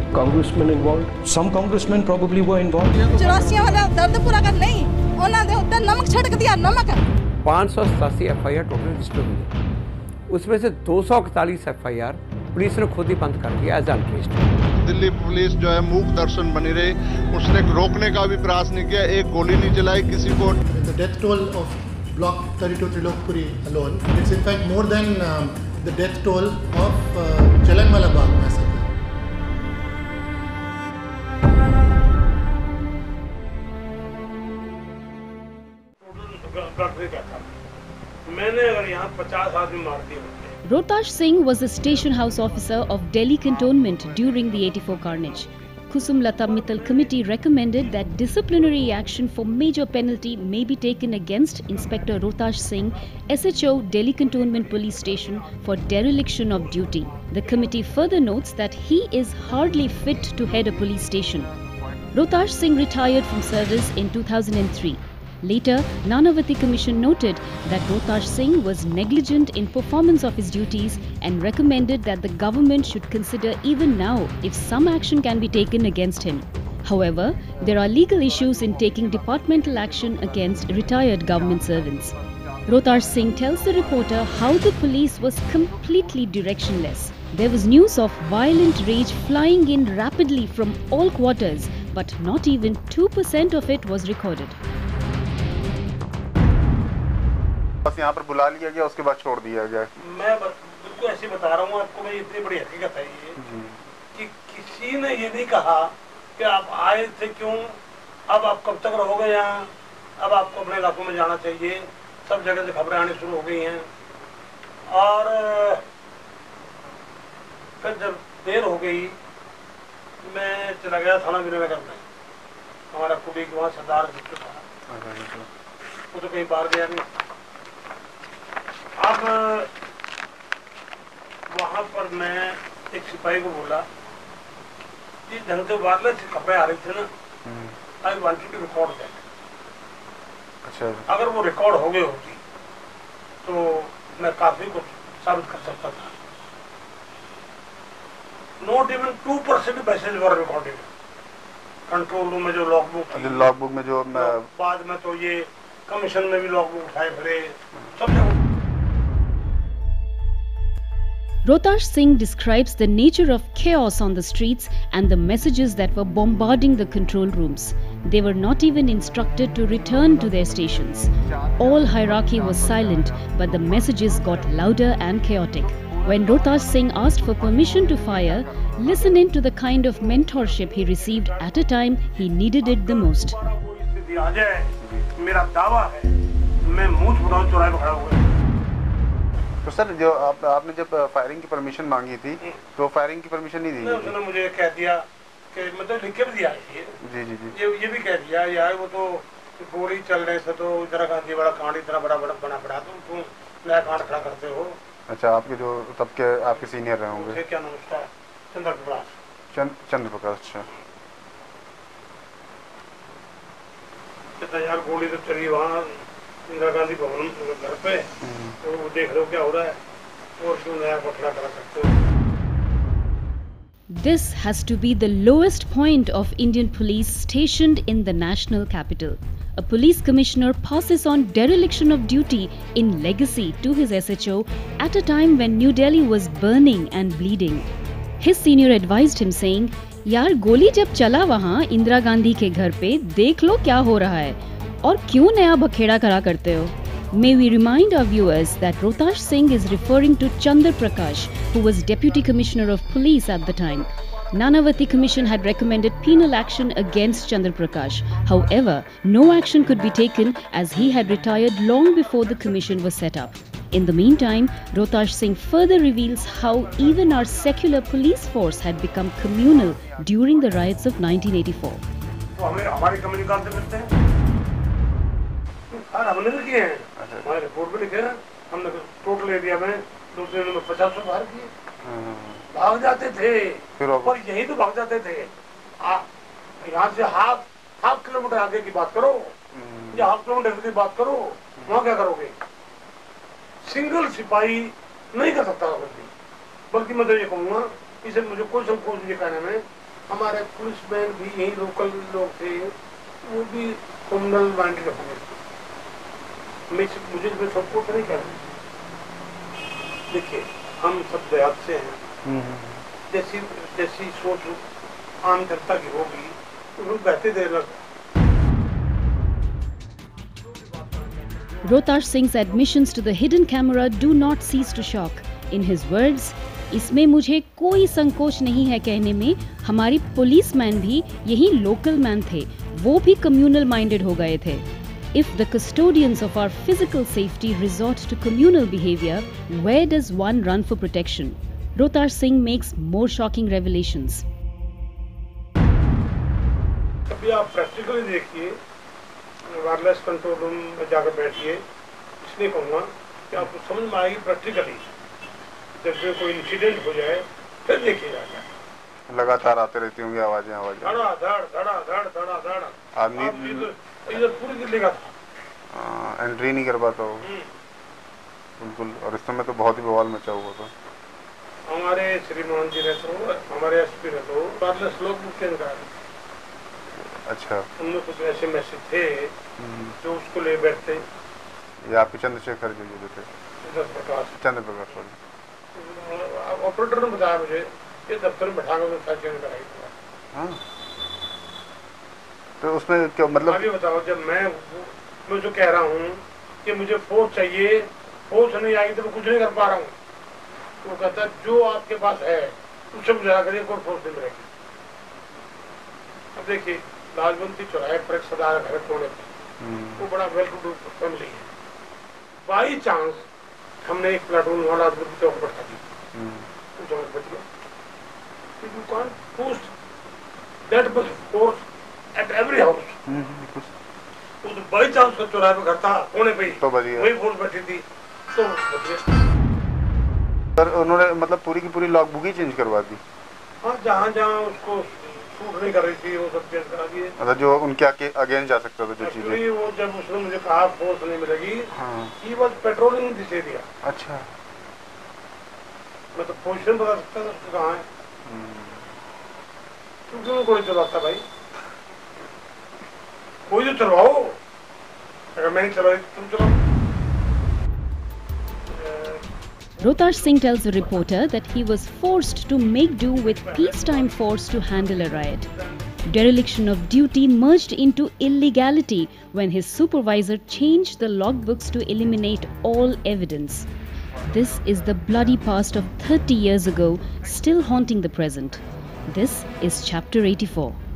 congressmen involved? Some congressmen probably were involved. 84 वाला दर्द पूरा कर नहीं ਉਹਨਾਂ ਦੇ ਉੱਤੇ ਨਮਕ ਛਿੜਕ दिया नमक 587 FIR टोटल रजिस्टर हुई, उसमें से 241 FIR पुलिस ने खुद ही बंद कर दिया एज अनट्रेस्ड। दिल्ली पुलिस जो है मूक दर्शन बनी रही, उसने रोकने का भी प्रयास नहीं किया, एक गोली नहीं चलाई किसी को। The death toll of Block 32 Trilokpuri alone, it's in fact more than the death toll of Jallianwala Bagh massacre. मैंने अगर यहाँ 50 आदमी मार दिए होते। Rohtash Singh was the station house officer of Delhi cantonment during the 84 carnage. Kusum Lata Mittal committee recommended that disciplinary action for major penalty may be taken against Inspector Rohtash Singh, SHO Delhi Cantonment Police Station for dereliction of duty. The committee further notes that he is hardly fit to head a police station. Rohtash Singh retired from service in 2003. Later, Nanavati Commission noted that Rohtash Singh was negligent in performance of his duties and recommended that the government should consider even now if some action can be taken against him. However, there are legal issues in taking departmental action against retired government servants. Rohtash Singh tells the reporter how the police was completely directionless. There was news of violent rage flying in rapidly from all quarters, but not even 2% of it was recorded. बस यहाँ पर बुला लिया गया, उसके बाद छोड़ दिया गया। मैं बिल्कुल ऐसे बता रहा हूँ आपको, मैं इतनी बड़ी हकीकत है ये कि किसी ने ये नहीं कहा कि आप आए थे क्यों, अब आप कब तक रहोगे यहाँ, अब आपको अपने इलाकों में जाना चाहिए। सब जगह से खबरें आनी शुरू हो गई हैं और फिर जब देर हो गई मैं चला गया थाना विनयनगर में। हमारा कुलीग वहाँ सरदार था, वो तो कहीं बाहर गया नहीं। अब वहाँ पर मैं एक सिपाही को बोला कि ढंग से वायरलेस खबरें आ रही थी ना, I wanted to record that. अच्छा, अगर वो रिकॉर्ड हो गई होती तो मैं काफी कुछ साबित कर सकता था। Not even 2% message were recorded control room में, जो लॉगबुक में जो बाद में तो ये कमीशन में भी लॉगबुक उठाए फिरे सब जगह। Rohtash Singh describes the nature of chaos on the streets and the messages that were bombarding the control rooms. They were not even instructed to return to their stations. All hierarchy was silent, but the messages got louder and chaotic. When Rohtash Singh asked for permission to fire, listening to the kind of mentorship he received at a time he needed it the most. तो sir, जो आपने जब firing की permission मांगी थी तो firing की permission नहीं दी? उसने मुझे कह दिया कि मतलब लिख के भी दिया है ये भी कह दिया यार, वो तो गोली चल रहे से तो इंदिरा गांधी वाला कांड इतना बड़ा बना पड़ा, तुम नया कांड खड़ा करते हो। अच्छा, आपके जो तब के आपके सीनियर रहे होंगे, क्या नाम उसका? चंद्र प्रकाश। अच्छा यार, गोली तो चली वहाँ इंदिरा गांधी भवन घर पे, तो देख लो क्या हो रहा है और क्यों नया खड़ा करा सकते हो। This has to be the lowest point of Indian police stationed in the national capital. A police commissioner passes on dereliction of duty in legacy to his SHO at a time when New Delhi was burning and bleeding. His senior advised him saying, यार गोली जब चला वहाँ इंदिरा गांधी के घर पे, देख लो क्या हो रहा है और क्यों नया बखेड़ा करा करते हो। May we remind our viewers that Rohtash Singh is referring to Chandra Prakash, who was Deputy Commissioner of Police at the time. Nanavati Commission had recommended penal action against Chandra Prakash. However, no action could be taken as he had retired long before the commission was set up. In the meantime, Rohtash Singh further reveals how even our secular police force had become communal during the riots of 1984. हमने भी किए हैं, हमारे report में लिखे हैं, हमने total area में 2 दिन में 50 से बाहर किए। भाग जाते थे और यही तो भाग जाते थे। यहाँ से हाफ किलोमीटर आगे की बात करो या हाफ किलोमीटर की बात करो, वहाँ क्या करोगे? सिंगल सिपाही नहीं कर सकता बल्कि मैं तो ये कहूँगा, इसे मुझे कोई संकोच नहीं कहने में हमारे पुलिसमैन भी यही लोकल लोग थे, वो भी क्रिमिनल माइंडेड होंगे। मुझे इसमें सपोर्ट नहीं करना। देखिए हम सब देहात से हैं, जैसी सोच आम जनता की होगी तो लोग बहते देर लग। Rohtash Singh's admissions to the hidden camera do not cease to shock. In his words, इसमें मुझे कोई संकोच नहीं है कहने में, हमारी पुलिसमैन भी यही लोकल मैन थे, वो भी कम्युनल माइंडेड हो गए थे. If the custodians of our physical safety resort to communal behavior, where does one run for protection? Rohtash Singh makes more shocking revelations. अभी आप प्रैक्टिकली देखिए, वायरलेस कंट्रोल रूम में जाकर बैठिए, इसलिए कहूँगा कि आपको समझ में आएगी प्रैक्टिकली। जब भी कोई इंसिडेंट हो जाए फिर देखिएगा, लगातार आते रहती होंगी आवाजें धड़ा धड़ धड़ा धड़ धड़ा धड़। आदमी इधर पूरी दिल्ली का था, एंट्री नहीं कर पाता हो बिल्कुल। और इस समय तो बहुत ही बवाल मचा हुआ था। हमारे श्रीमान जी रहते हो, हमारे एसपी रहते हो, वायरलेस लोग मुख्य अधिकारी। अच्छा, उनमें कुछ ऐसे मैसेज थे जो उसको ले बैठते। ये आपके चंद्रशेखर जी जो थे, चंद्र प्रकाश सॉरी, ऑपरेटर ने बताया मुझे कि दफ्तर में बैठा कर सर्चिंग कराई। हाँ, तो उसमें क्या मतलब? अभी बताओ, जब मैं जो कह रहा हूँ कि मुझे फोर्स चाहिए, फोर्स नहीं आएगी तो मैं कुछ नहीं कर पा रहा हूँ, तो वो कहता है जो आपके पास है उससे गुजारा करिए, कोई फोर्स नहीं मिलेगी। अब देखिए लालबंती चौराहे पर एक सदा घर कोने पे, वो बड़ा वेल टू डू फैमिली है। बाई चांस हमने एक प्लाटून वाला चौक पर था, चौक बच गया। You can't post that much force at every house. वो तो बाई चांस का चौराहे पे घर था, कोने पे ही, तो वही फोर्स बैठी थी, तो बच गया। सर उन्होंने मतलब पूरी की पूरी लॉग बुक ही चेंज करवा दी? हाँ, जहाँ जहाँ उसको सूट नहीं कर रही थी वो सब चेंज करा दिए। मतलब जो उनके अगेंस्ट जा सकता था जो चीजें। वो जब उसने मुझे कहा फोर्स नहीं मिलेगी, हाँ, बस पेट्रोलिंग दिस एरिया। अच्छा, मैं तो पोजीशन बता सकता था उसको कहाँ है, क्यों कोई चलाता भाई, कोई तो चलवाओ, अगर मैं नहीं चला तुम चलाओ। Rohtash Singh tells a reporter that he was forced to make do with peacetime force to handle a riot. Dereliction of duty merged into illegality when his supervisor changed the logbooks to eliminate all evidence. This is the bloody past of 30 years ago, still haunting the present. This is Chapter 84.